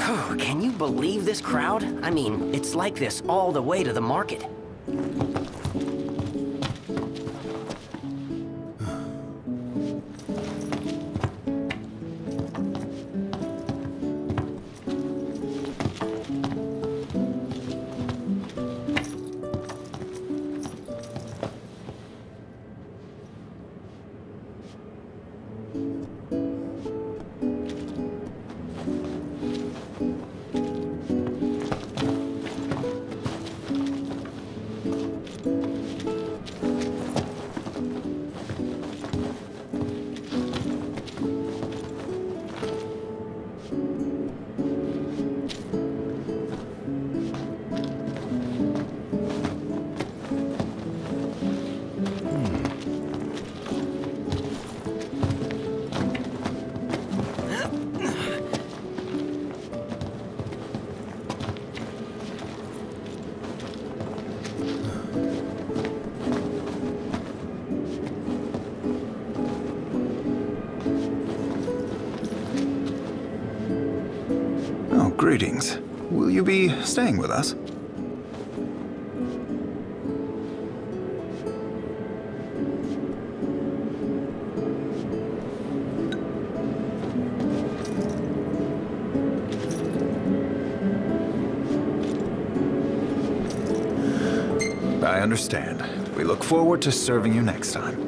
Can you believe this crowd? I mean, it's like this all the way to the market. Oh, greetings. Will you be staying with us? I understand. We look forward to serving you next time.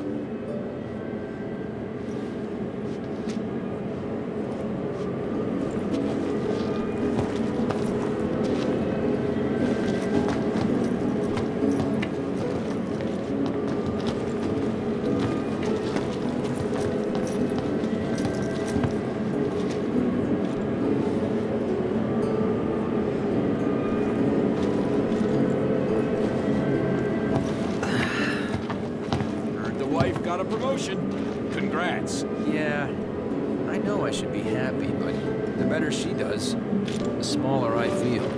Got a promotion. Congrats. Yeah, I know I should be happy, but the better she does, the smaller I feel.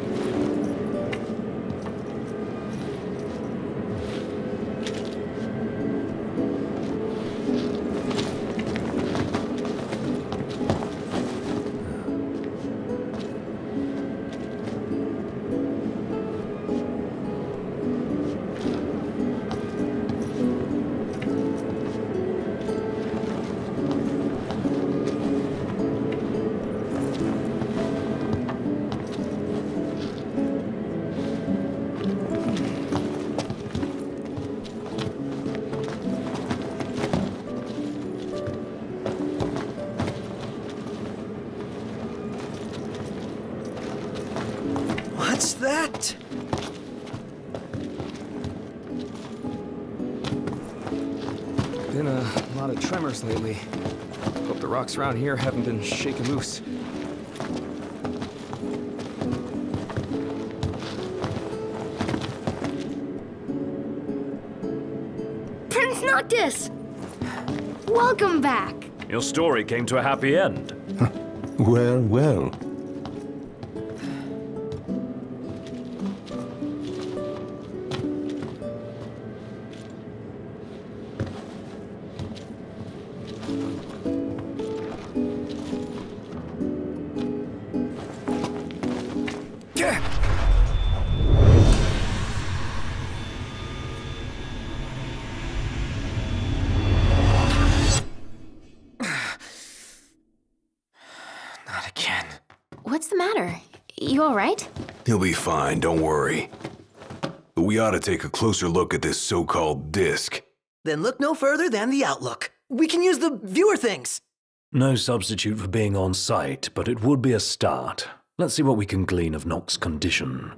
What's that? Been a lot of tremors lately. Hope the rocks around here haven't been shaken loose. Prince Noctis! Welcome back! Your story came to a happy end. Well, well. Not again. What's the matter? You alright? He'll be fine, don't worry. But we ought to take a closer look at this so-called disc. Then look no further than the Outlook. We can use the viewer things. No substitute for being on site, but it would be a start. Let's see what we can glean of Noct's condition.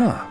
Huh.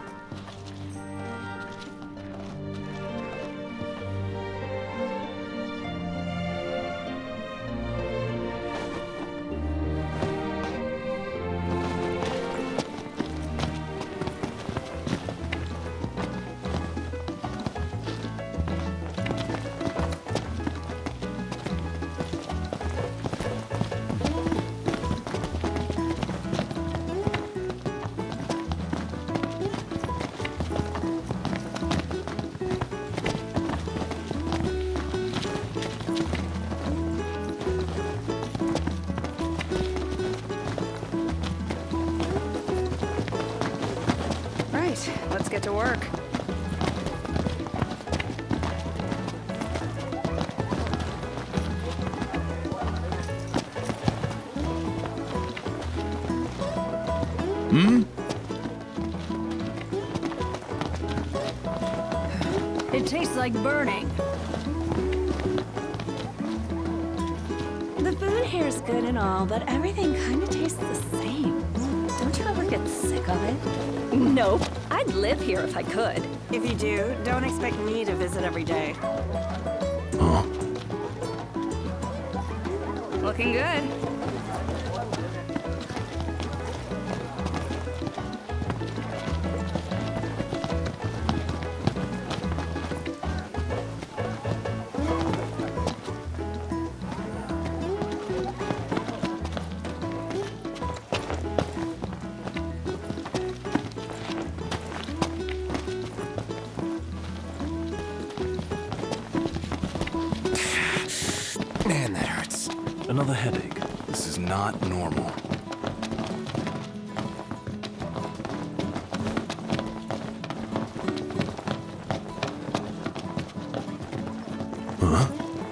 Let's get to work. It tastes like burning. The food here's good and all, but everything kind of tastes the same. Don't you ever get sick of it? Nope. I'd live here if I could. If you do, don't expect me to visit every day. Huh? Looking good. Man, that hurts. Another headache. This is not normal. Huh?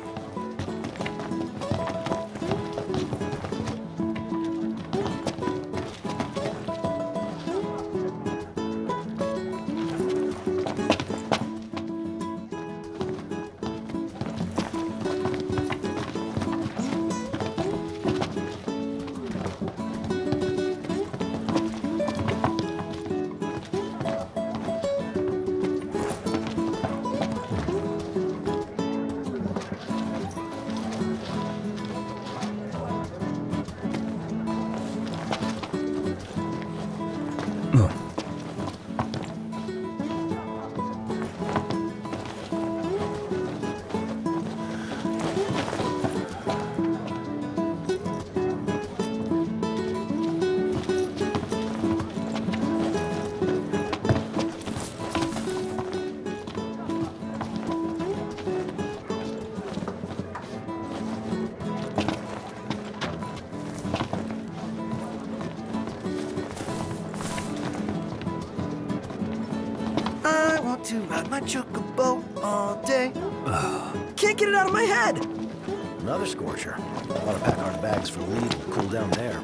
I want to ride my chocobo all day. Can't get it out of my head. Another scorcher. Ought to pack our bags for leave and cool down there.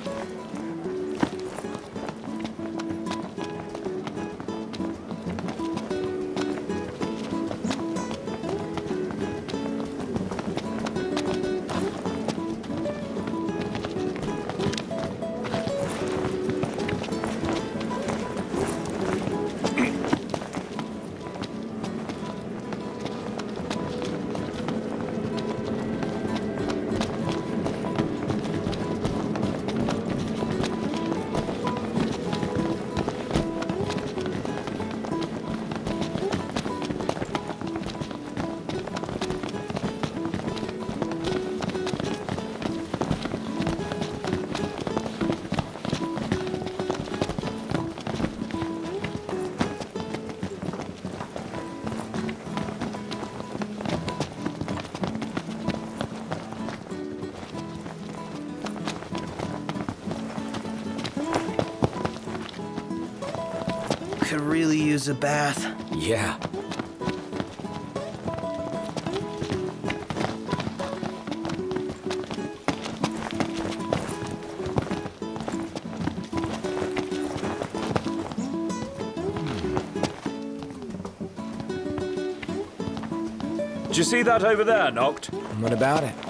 Could really use a bath. Yeah. Did you see that over there, Noct? What about it?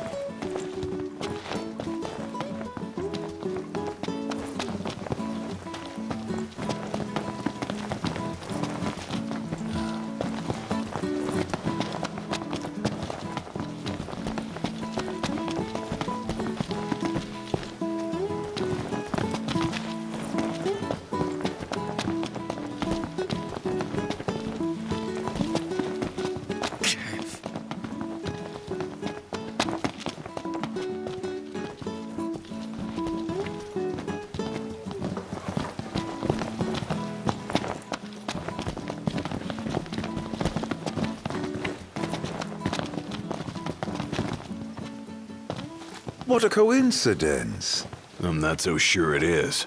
What a coincidence. I'm not so sure it is.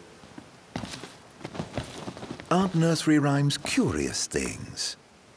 Aren't nursery rhymes curious things?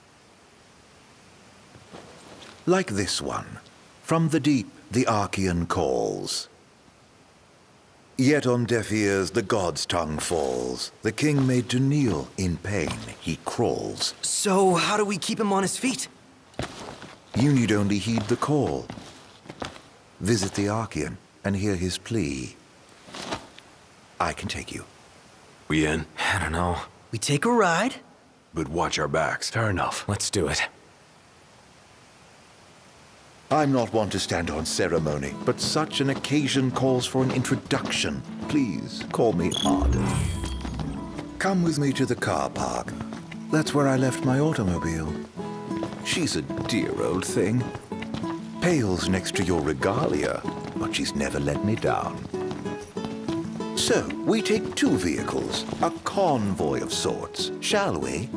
Like this one. From the deep, the Archean calls. Yet on deaf ears the god's tongue falls. The king made to kneel, in pain he crawls. So, how do we keep him on his feet? You need only heed the call. Visit the Archean and hear his plea. I can take you. We in? I don't know. We take a ride? But watch our backs. Fair enough. Let's do it. I'm not one to stand on ceremony, but such an occasion calls for an introduction. Please call me Arden. Come with me to the car park. That's where I left my automobile. She's a dear old thing. Pales next to your regalia, but she's never let me down. So, we take two vehicles, a convoy of sorts, shall we?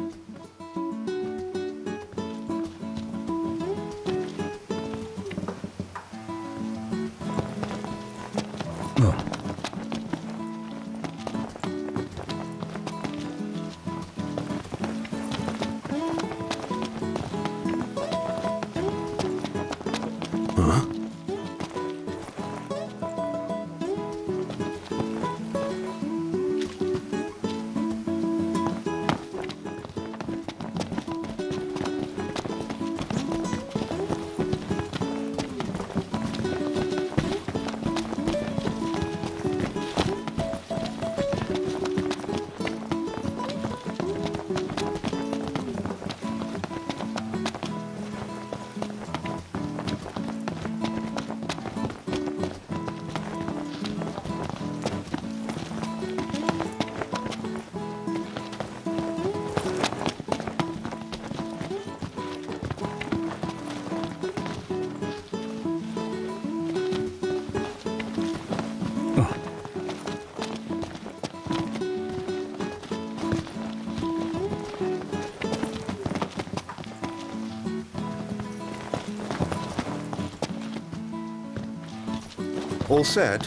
All set?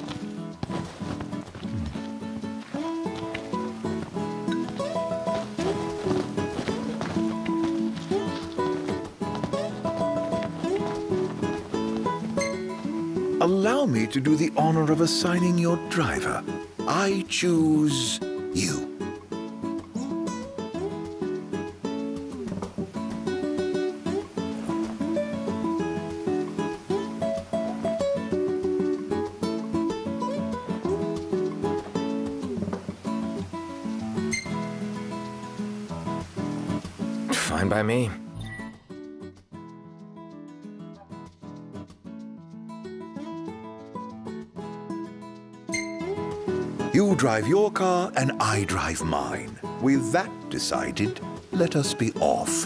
Allow me to do the honor of assigning your driver. I choose you. Fine by me. You drive your car and I drive mine. With that decided, let us be off.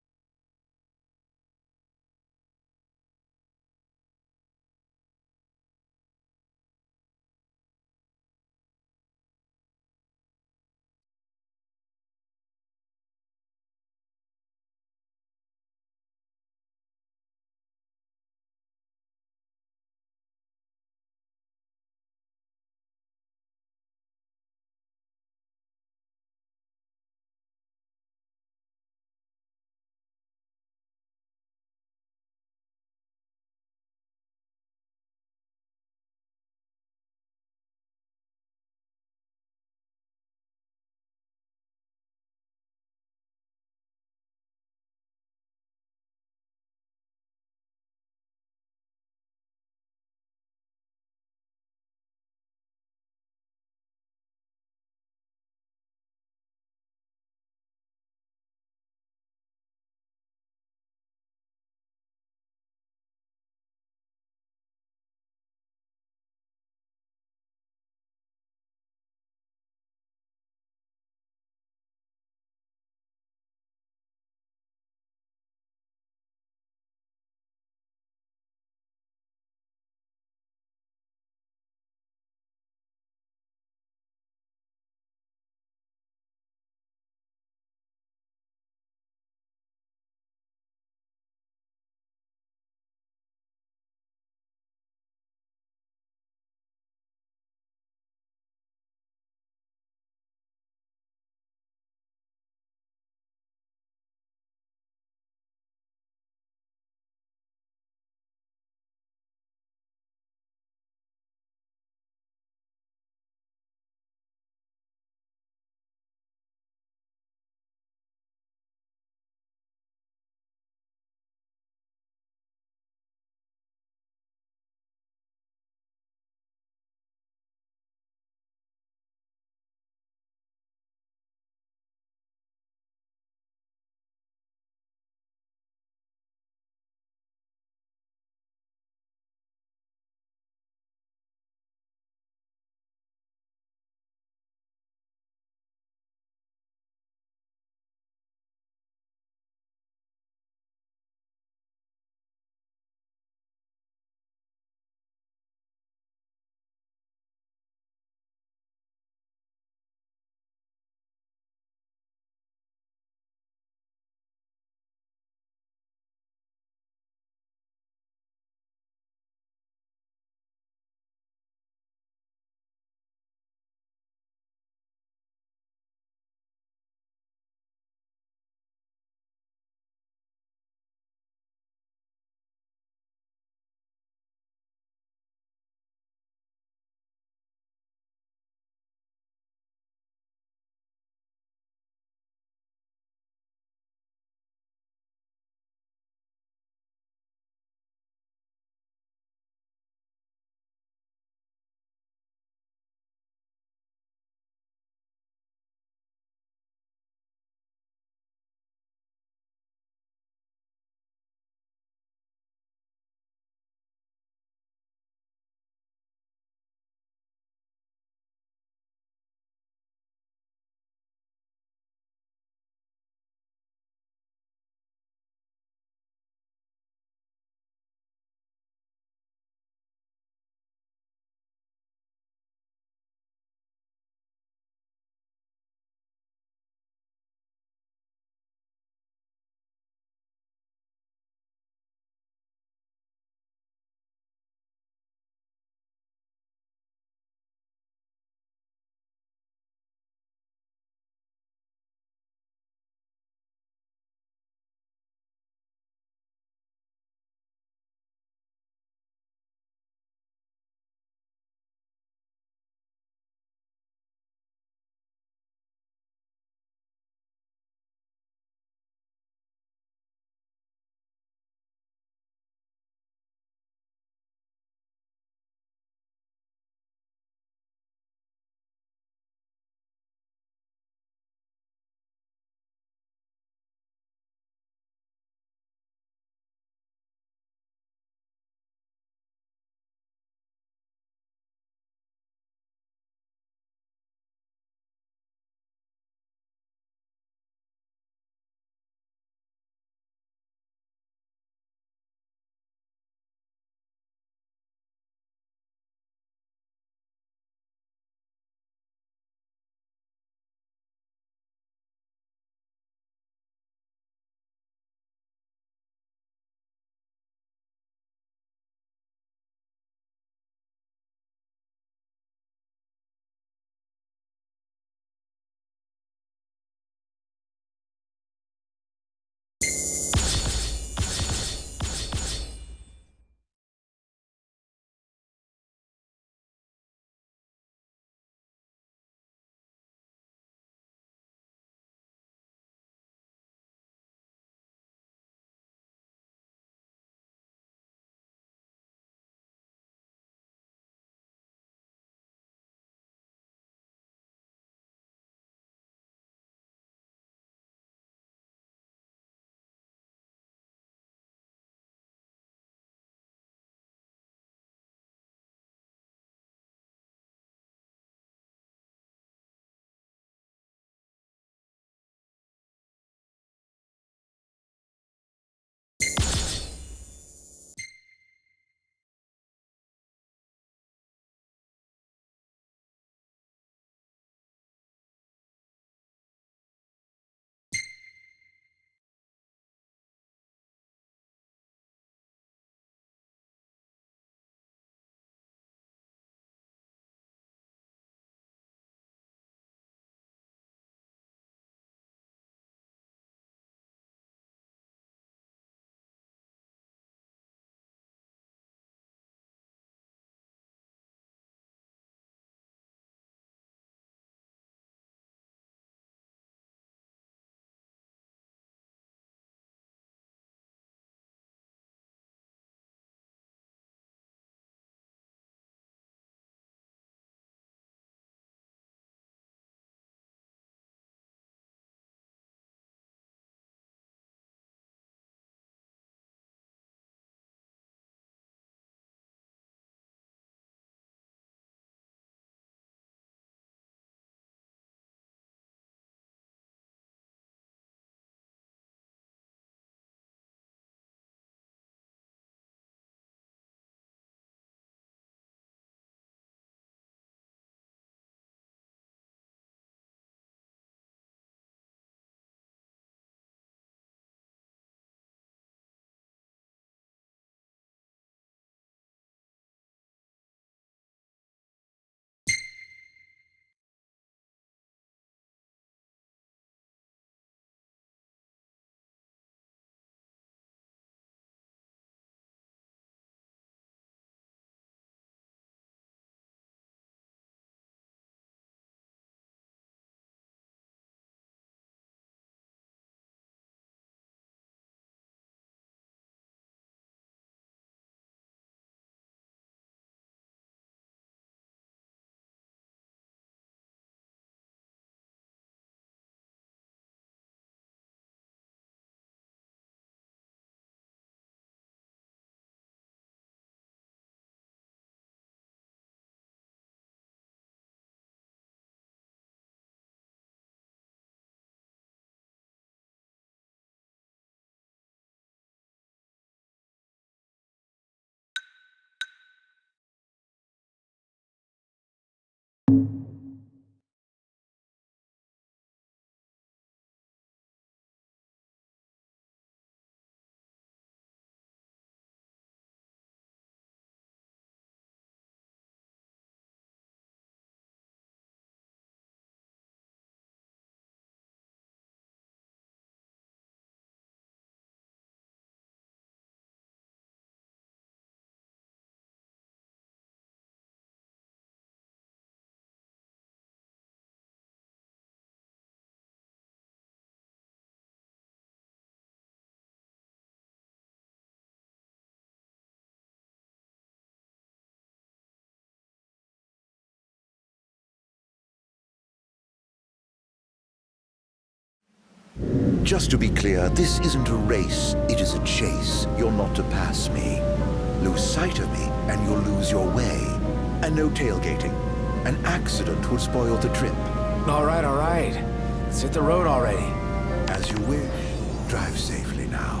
Just to be clear, this isn't a race, it is a chase. You're not to pass me. Lose sight of me, and you'll lose your way. And no tailgating. An accident would spoil the trip. All right. Let's hit the road already. As you wish. Drive safely now.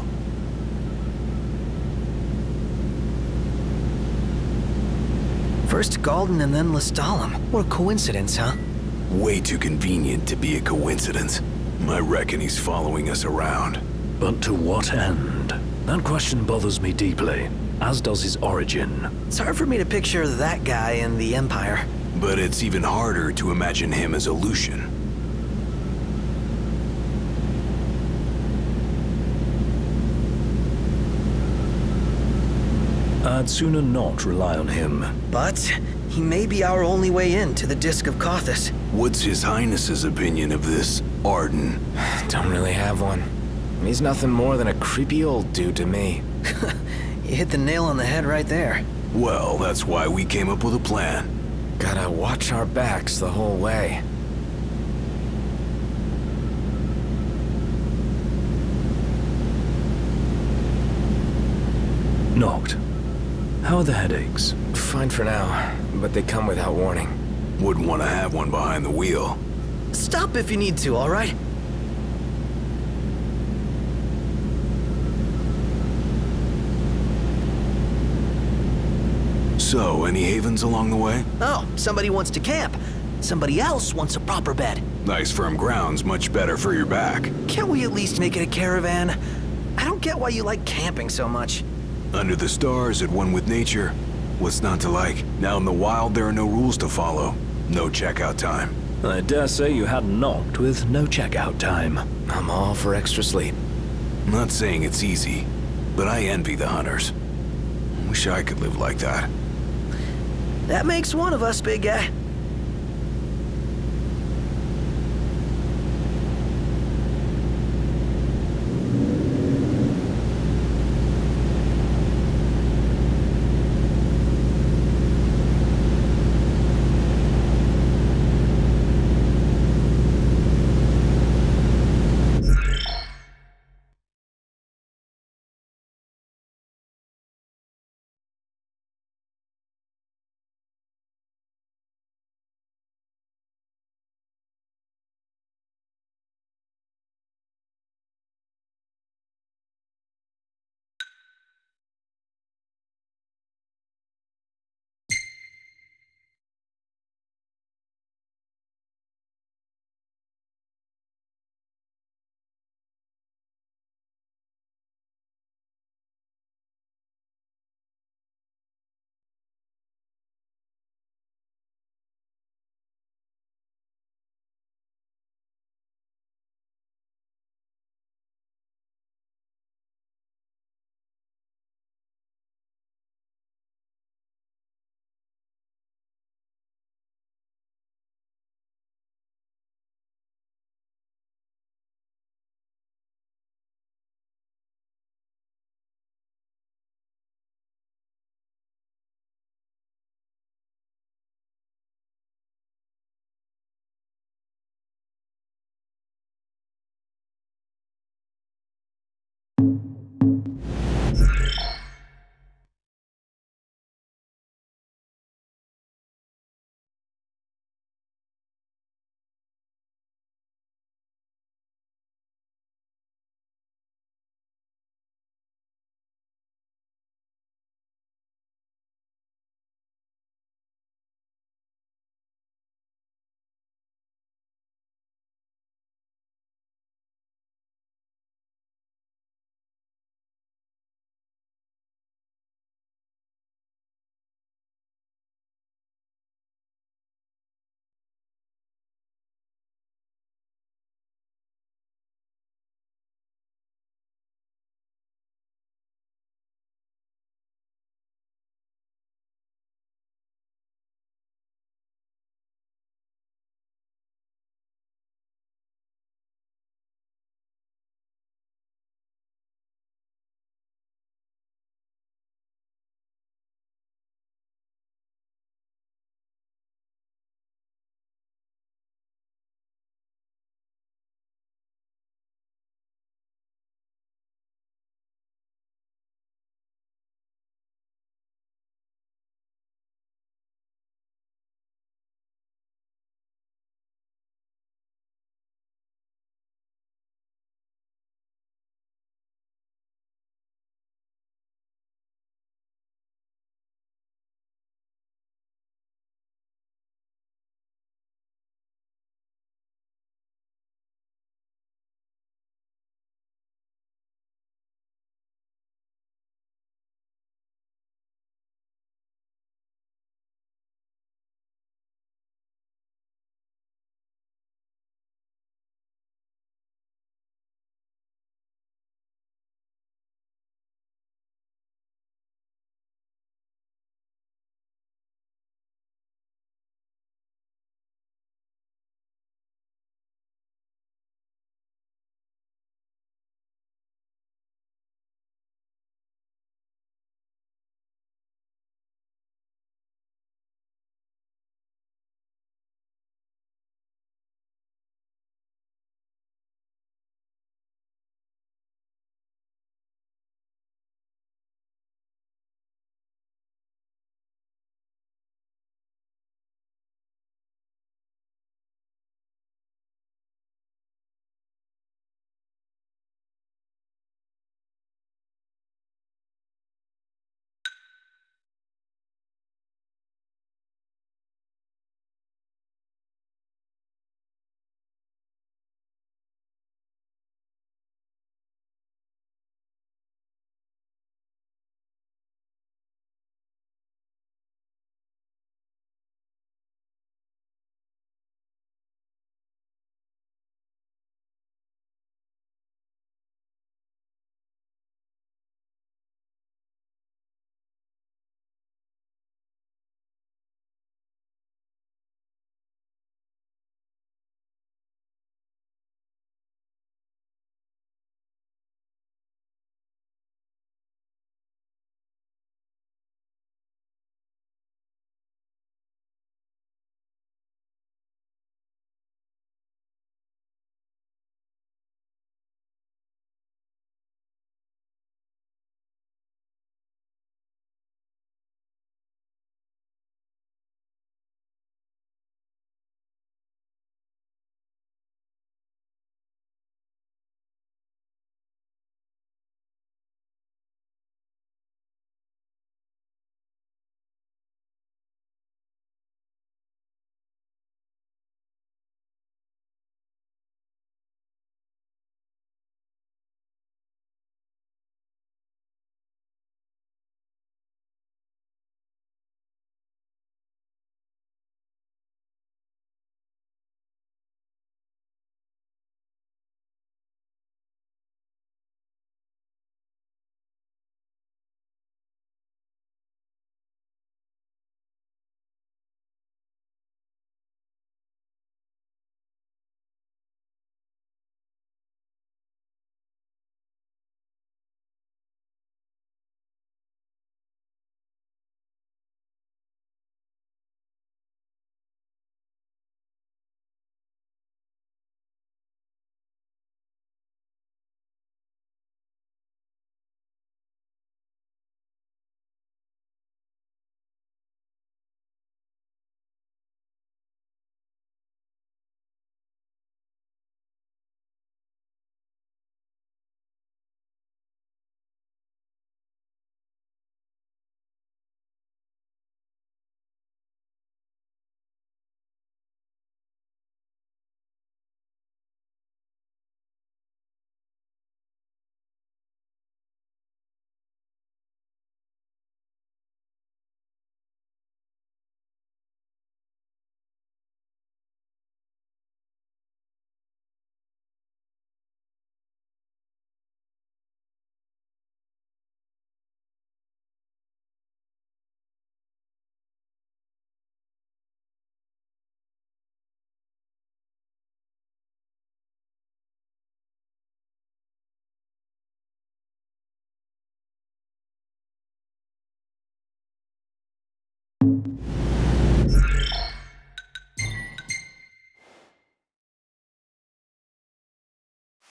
First Galden and then Lestalem. What a coincidence, huh? Way too convenient to be a coincidence. I reckon he's following us around. But to what end? That question bothers me deeply, as does his origin. It's hard for me to picture that guy in the Empire. But it's even harder to imagine him as a Lucian. I'd sooner not rely on him. But he may be our only way in to the Disc of Kothis. What's His Highness's opinion of this Arden? Don't really have one. He's nothing more than a creepy old dude to me. You hit the nail on the head right there. Well, that's why we came up with a plan. Gotta watch our backs the whole way. Noct. How are the headaches? Fine for now, but they come without warning. Wouldn't want to have one behind the wheel. Stop if you need to, all right? So, any havens along the way? Oh, somebody wants to camp. Somebody else wants a proper bed. Nice firm ground's much better for your back. Can't we at least make it a caravan? I don't get why you like camping so much. Under the stars, at one with nature. What's not to like? Now in the wild, there are no rules to follow. No checkout time. I dare say you had Noct with no checkout time. I'm all for extra sleep. I'm not saying it's easy, but I envy the hunters. Wish I could live like that. That makes one of us, big guy.